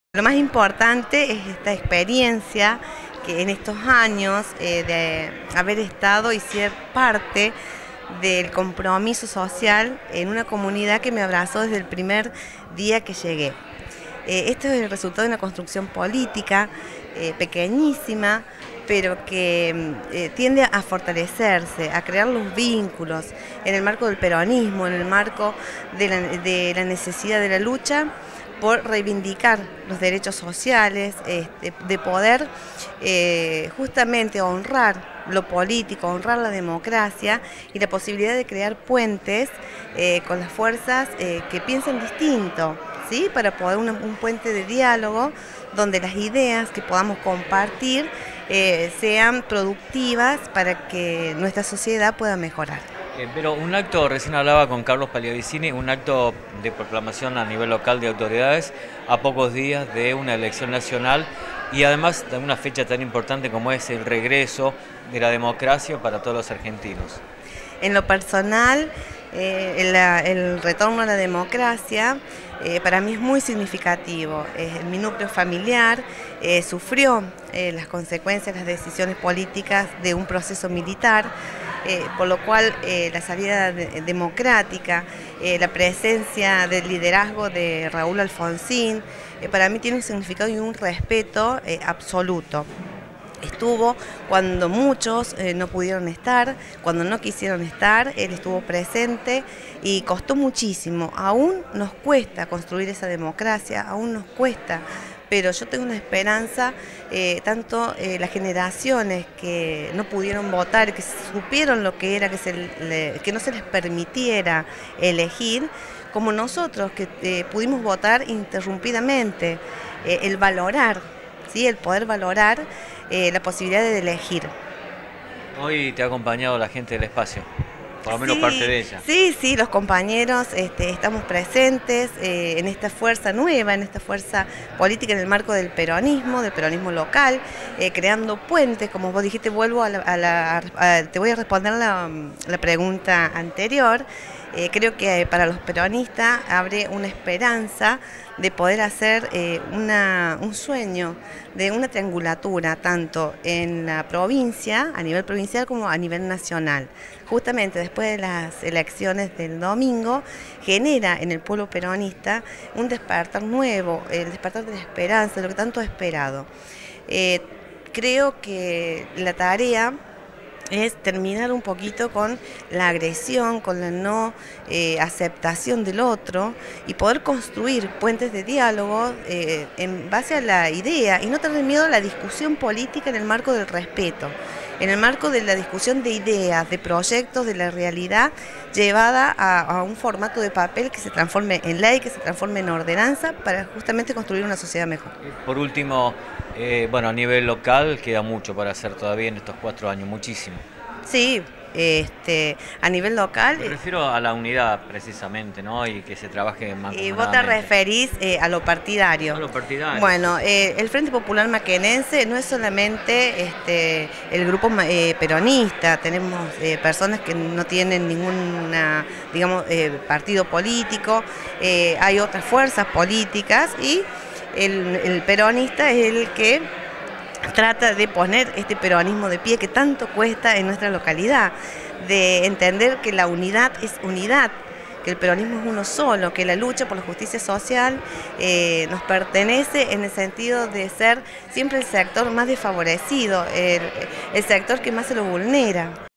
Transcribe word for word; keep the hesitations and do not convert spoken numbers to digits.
Lo más importante es esta experiencia que en estos años eh, de haber estado y ser parte del compromiso social en una comunidad que me abrazó desde el primer día que llegué. Eh, esto es el resultado de una construcción política eh, pequeñísima, pero que eh, tiende a fortalecerse, a crear los vínculos en el marco del peronismo, en el marco de la, de la necesidad de la lucha por reivindicar los derechos sociales, este, de poder eh, justamente honrar lo político, honrar la democracia y la posibilidad de crear puentes eh, con las fuerzas eh, que piensan distinto, ¿sí? Para poder un, un puente de diálogo donde las ideas que podamos compartir eh, sean productivas para que nuestra sociedad pueda mejorar. Eh, pero un acto, recién hablaba con Carlos Pagliavicini, un acto de proclamación a nivel local de autoridades a pocos días de una elección nacional y además de una fecha tan importante como es el regreso de la democracia para todos los argentinos. En lo personal, eh, el, el retorno a la democracia eh, para mí es muy significativo. Eh, mi núcleo familiar eh, sufrió eh, las consecuencias, las decisiones políticas de un proceso militar. Eh, por lo cual eh, la salida de, democrática, eh, la presencia del liderazgo de Raúl Alfonsín, eh, para mí tiene un significado y un respeto eh, absoluto. Estuvo cuando muchos eh, no pudieron estar, cuando no quisieron estar, él estuvo presente y costó muchísimo. Aún nos cuesta construir esa democracia, aún nos cuesta, pero yo tengo una esperanza, eh, tanto eh, las generaciones que no pudieron votar, que supieron lo que era, que, se le, que no se les permitiera elegir, como nosotros que eh, pudimos votar interrumpidamente, eh, el valorar, ¿sí? El poder valorar eh, la posibilidad de elegir. Hoy te ha acompañado la gente del espacio, por lo menos Sí, parte de ella. Sí, sí, los compañeros este, estamos presentes eh, en esta fuerza nueva, en esta fuerza política en el marco del peronismo, del peronismo local, eh, creando puentes, como vos dijiste, vuelvo a la, a la a, te voy a responder la, la pregunta anterior. Eh, creo que para los peronistas abre una esperanza de poder hacer eh, una, un sueño de una triangulatura, tanto en la provincia, a nivel provincial, como a nivel nacional. Justamente después de las elecciones del domingo, genera en el pueblo peronista un despertar nuevo, el despertar de la esperanza, lo que tanto he esperado. Eh, creo que la tarea es terminar un poquito con la agresión, con la no eh, aceptación del otro y poder construir puentes de diálogo eh, en base a la idea y no tener miedo a la discusión política en el marco del respeto, en el marco de la discusión de ideas, de proyectos, de la realidad llevada a, a un formato de papel que se transforme en ley, que se transforme en ordenanza para justamente construir una sociedad mejor. Por último, eh, bueno, a nivel local queda mucho para hacer todavía en estos cuatro años, muchísimo. Sí, este, a nivel local. Me refiero a la unidad precisamente, ¿no? Y que se trabaje mancomunadamente. Y vos te referís eh, a lo partidario. A lo partidario. Bueno, eh, el Frente Popular Maquenense no es solamente este, el grupo eh, peronista, tenemos eh, personas que no tienen ningún digamos, eh, partido político, eh, hay otras fuerzas políticas y el, el peronista es el que trata de poner este peronismo de pie que tanto cuesta en nuestra localidad, de entender que la unidad es unidad, que el peronismo es uno solo, que la lucha por la justicia social eh, nos pertenece en el sentido de ser siempre el sector más desfavorecido, el, el sector que más se lo vulnera.